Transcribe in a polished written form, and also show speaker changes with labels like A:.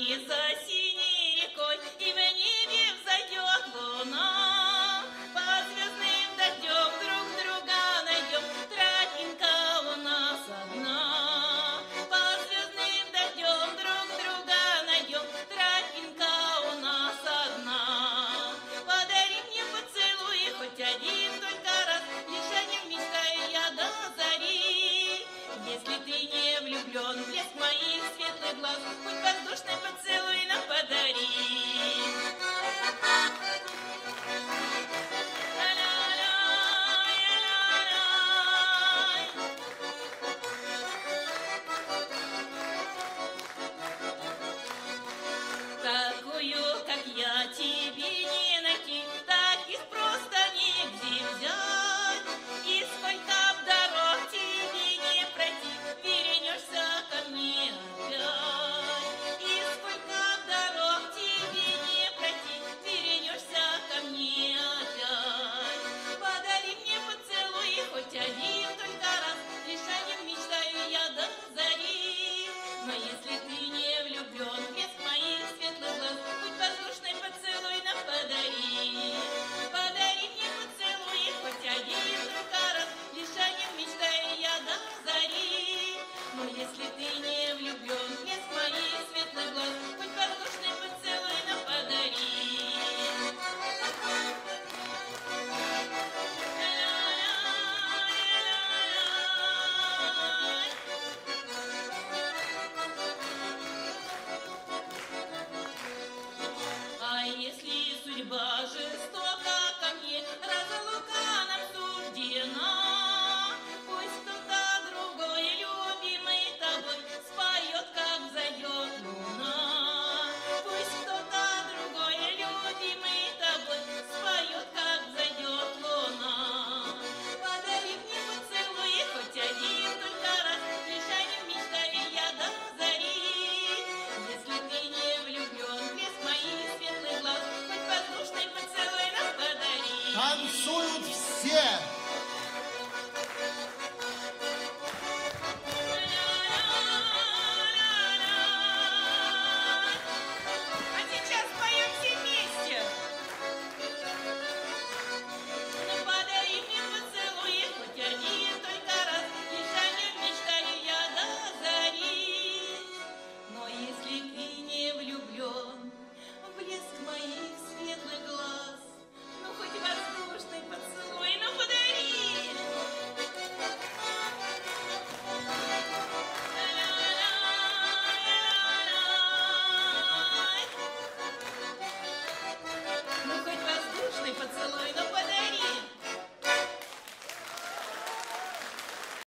A: мои за синей рекой, и в небе взойдет луна. По звездным дойдем, друг друга найдем, тропинка у нас одна. По звездным дойдем, друг друга найдем, тропинка у нас одна. Подари мне поцелуй, хоть один только раз, лишь о нем мечтаю я до зари. Если ты не влюблен в блеск моих светлых глаз, хоть воздушный поцелуй нам подари. Такую, как я, тебе не найти, таких просто нигде взять. И сколько б дорог тебе не пройти, вернешься ко мне опять. И сколько б дорог тебе не пройти, вернешься ко мне опять. Подари мне поцелуй, хоть один только раз, лишь о нем мечтаю я до зари. Но если ты не влюблен в блеск моих светлых глаз, хоть воздушный поцелуй нам подари. Подари мне поцелуй, хоть один только раз, лишь о нем мечтаю я до зари. Но если ты не влюблен в блеск моих светлых глаз, хоть воздушный поцелуй нам подари. А если судьба жестока ко мне, разлука нам суждена, пусть кто-то другой, любимый тобой, споет, как взойдет луна. Пусть кто-то другой, любимый тобой, споет, как взойдет луна. Подари мне поцелуй, хоть один только раз, лишь о нем мечтаю я до зари. Если ты не влюблен в блеск моих светлых глаз, хоть воздушный поцелуй нам подари.
B: Танцуют все!